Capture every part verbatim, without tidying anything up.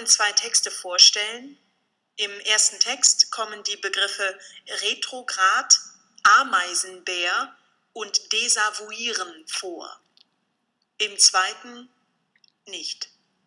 Ihnen zwei Texte vorstellen. Im ersten Text kommen die Begriffe retrograd, Ameisenbär und desavouieren vor. Im zweiten nicht.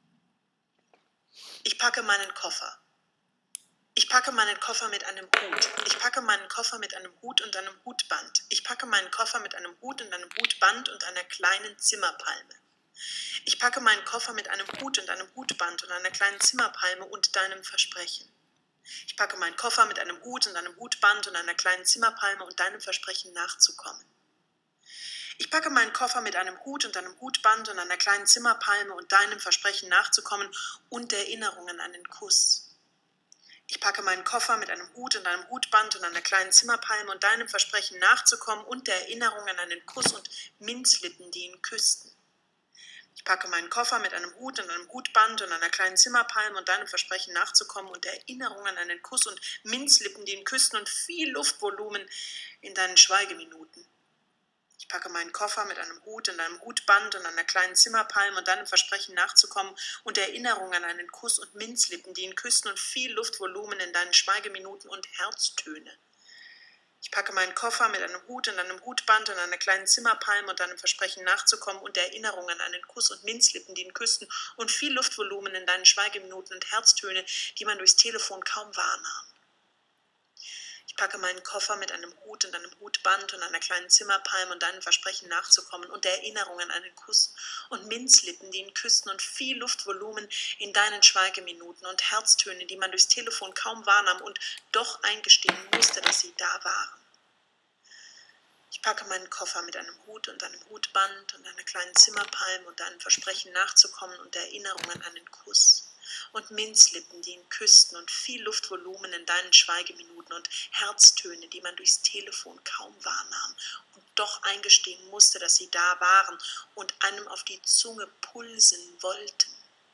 Ich packe meinen Koffer. Ich packe meinen Koffer mit einem Hut. Ich packe meinen Koffer mit einem Hut und einem Hutband. Ich packe meinen Koffer mit einem Hut und einem Hutband und einer kleinen Zimmerpalme. Ich packe meinen Koffer mit einem Hut und einem Hutband und einer kleinen Zimmerpalme und deinem Versprechen. Ich packe meinen Koffer mit einem Hut und einem Hutband und einer kleinen Zimmerpalme und deinem Versprechen nachzukommen. Ich packe meinen Koffer mit einem Hut und einem Hutband und einer kleinen Zimmerpalme und deinem Versprechen nachzukommen und Erinnerung an einen Kuss. Ich packe meinen Koffer mit einem Hut und einem Hutband und einer kleinen Zimmerpalme und deinem Versprechen nachzukommen und der Erinnerung an einen Kuss und Minzlippen, die ihn küssten. Ich packe meinen Koffer mit einem Hut und einem Hutband und einer kleinen Zimmerpalme und deinem Versprechen nachzukommen und der Erinnerung an einen Kuss und Minzlippen, die ihn küssten und viel Luftvolumen in deinen Schweigeminuten. Ich packe meinen Koffer mit einem Hut und einem Hutband und einer kleinen Zimmerpalme und deinem Versprechen nachzukommen und der Erinnerung an einen Kuss und Minzlippen, die ihn küssten und viel Luftvolumen in deinen Schweigeminuten und Herztöne. Ich packe meinen Koffer mit einem Hut und einem Hutband und einer kleinen Zimmerpalme und deinem Versprechen nachzukommen und der Erinnerung an einen Kuss und Minzlippen, die ihn küssten und viel Luftvolumen in deinen Schweigeminuten und Herztöne, die man durchs Telefon kaum wahrnahm. Ich packe meinen Koffer mit einem Hut und einem Hutband und einer kleinen Zimmerpalme und deinem Versprechen nachzukommen und der Erinnerung an einen Kuss und Minzlippen, die ihn küssten und viel Luftvolumen in deinen Schweigeminuten und Herztöne, die man durchs Telefon kaum wahrnahm und doch eingestehen musste, dass sie da waren. Ich packe meinen Koffer mit einem Hut und einem Hutband und einer kleinen Zimmerpalme und deinem Versprechen nachzukommen und der Erinnerung an einen Kuss und Minzlippen, die ihn küssten und viel Luftvolumen in deinen Schweigeminuten und Herztöne, die man durchs Telefon kaum wahrnahm und doch eingestehen musste, dass sie da waren und einem auf die Zunge pulsen wollten.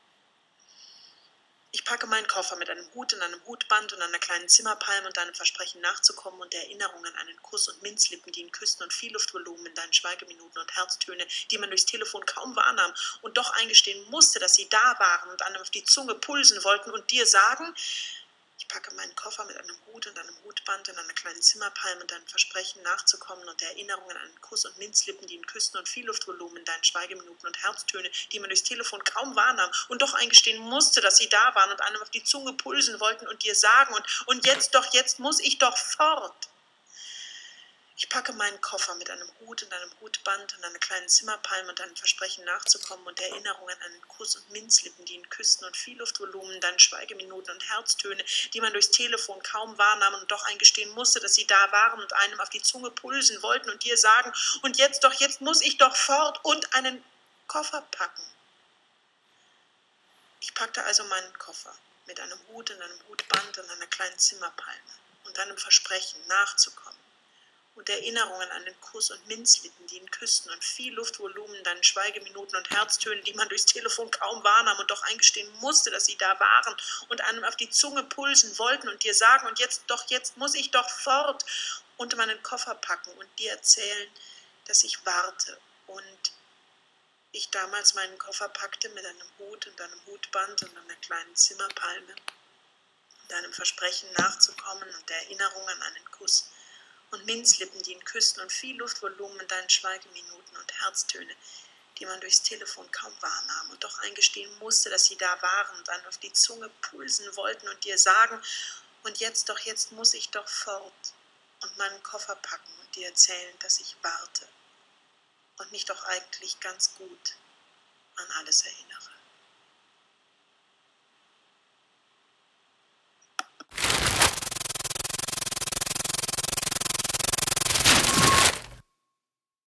Ich packe meinen Koffer mit einem Hut und einem Hutband und einer kleinen Zimmerpalme und deinem Versprechen nachzukommen und der Erinnerung an einen Kuss und Minzlippen, die ihn küssten und viel Luftvolumen in deinen Schweigeminuten und Herztöne, die man durchs Telefon kaum wahrnahm und doch eingestehen musste, dass sie da waren und einem auf die Zunge pulsen wollten und dir sagen: Ich packe meinen Koffer mit einem Hut und einem Hutband und einer kleinen Zimmerpalme und deinem Versprechen nachzukommen und der Erinnerung an einen Kuss und Minzlippen, die ihn küssten und viel Luftvolumen in deinen Schweigeminuten und Herztöne, die man durchs Telefon kaum wahrnahm und doch eingestehen musste, dass sie da waren und einem auf die Zunge pulsen wollten und dir sagen und, und jetzt doch, jetzt muss ich doch fort. Ich packe meinen Koffer mit einem Hut und einem Hutband und einer kleinen Zimmerpalme und einem Versprechen nachzukommen und der Erinnerung an einen Kuss und Minzlippen, die ihn küssten und viel Luftvolumen, dann Schweigeminuten und Herztöne, die man durchs Telefon kaum wahrnahm und doch eingestehen musste, dass sie da waren und einem auf die Zunge pulsen wollten und dir sagen, und jetzt doch, jetzt muss ich doch fort und einen Koffer packen. Ich packte also meinen Koffer mit einem Hut und einem Hutband und einer kleinen Zimmerpalme und einem Versprechen nachzukommen und Erinnerungen an den Kuss und Minzlippen, die ihn küssten und viel Luftvolumen, dann Schweigeminuten und Herztöne, die man durchs Telefon kaum wahrnahm und doch eingestehen musste, dass sie da waren und einem auf die Zunge pulsen wollten und dir sagen, und jetzt doch, jetzt muss ich doch fort und meinen Koffer packen und dir erzählen, dass ich warte und ich damals meinen Koffer packte mit einem Hut und einem Hutband und einer kleinen Zimmerpalme und einem Versprechen nachzukommen und der Erinnerung an einen Kuss und Minzlippen, die ihn küssten und viel Luftvolumen in deinen Schweigeminuten und Herztöne, die man durchs Telefon kaum wahrnahm und doch eingestehen musste, dass sie da waren und dann auf die Zunge pulsen wollten und dir sagen, und jetzt doch, jetzt muss ich doch fort und meinen Koffer packen und dir erzählen, dass ich warte und mich doch eigentlich ganz gut an alles erinnere.